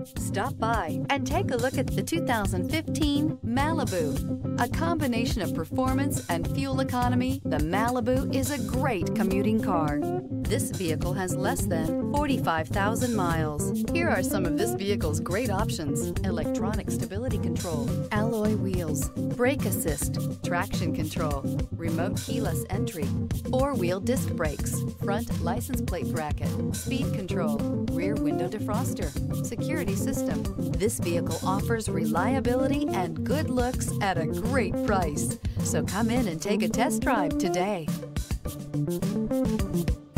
Stop by and take a look at the 2015 Malibu. A combination of performance and fuel economy, the Malibu is a great commuting car. This vehicle has less than 45,000 miles. Here are some of this vehicle's great options: electronic stability control, alloy wheels, brake assist, traction control, remote keyless entry, four-wheel disc brakes, front license plate bracket, speed control, rear window defroster, security system. This vehicle offers reliability and good looks at a great price. So come in and take a test drive today.